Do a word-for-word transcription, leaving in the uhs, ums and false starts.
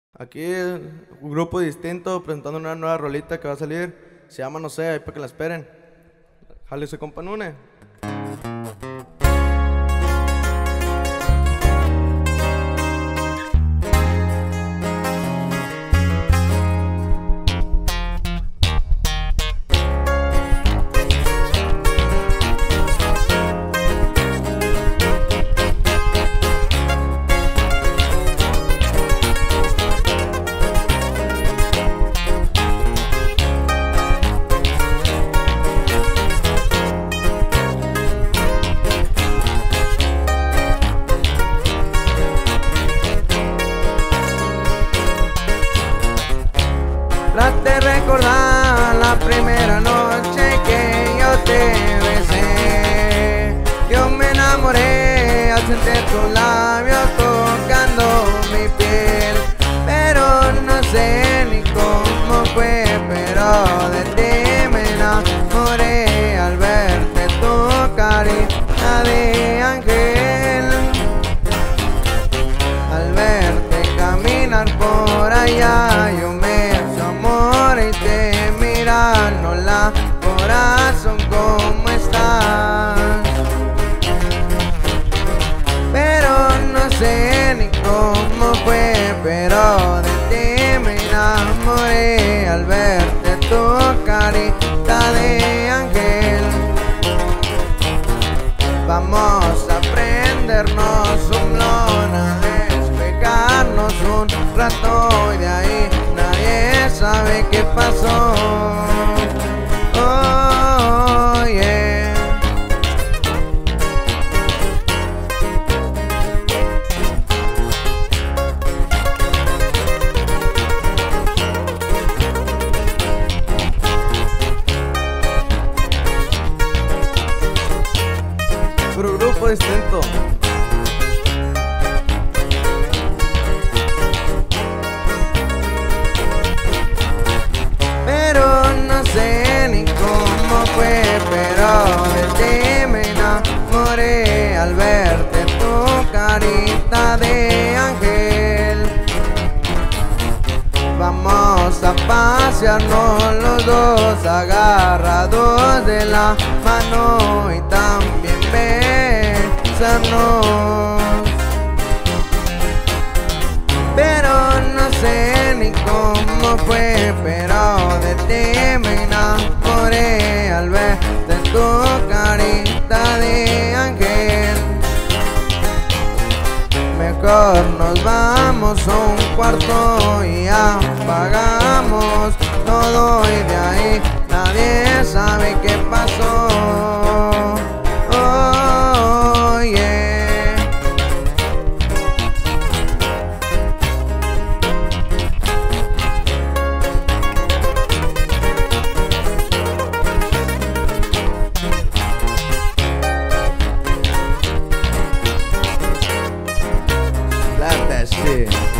Aquí un grupo distinto presentando una nueva rolita que va a salir. Se llama No sé, ahí para que la esperen. Jale su compa Nune. Trate de recordar la primera noche que yo te besé. Yo me enamoré al sentir tus labios tocando mi piel. Pero no sé ni cómo fue, pero de ti me enamoré al verte tu carita de ángel. Al verte caminar por allá yo me y te miran, hola corazón, ¿cómo estás? Pero no sé ni cómo fue, pero de ti me enamoré al verte tu carita de ángel. Vamos a prendernos un blon, a despegarnos un rato y de ahí nadie sabe qué pasó. Oh, yeah. Otro grupo distinto. No sé ni cómo fue, pero de ti me enamoré al verte tu carita de ángel. Vamos a pasearnos los dos agarrados de la mano y también besarnos. Pero no sé ni cómo fue, pero de ti me enamoré al verte tu carita de ángel. Mejor nos vamos a un cuarto y apagamos todo y de ahí nadie sabe qué pasó. Oh, yeah. That shit.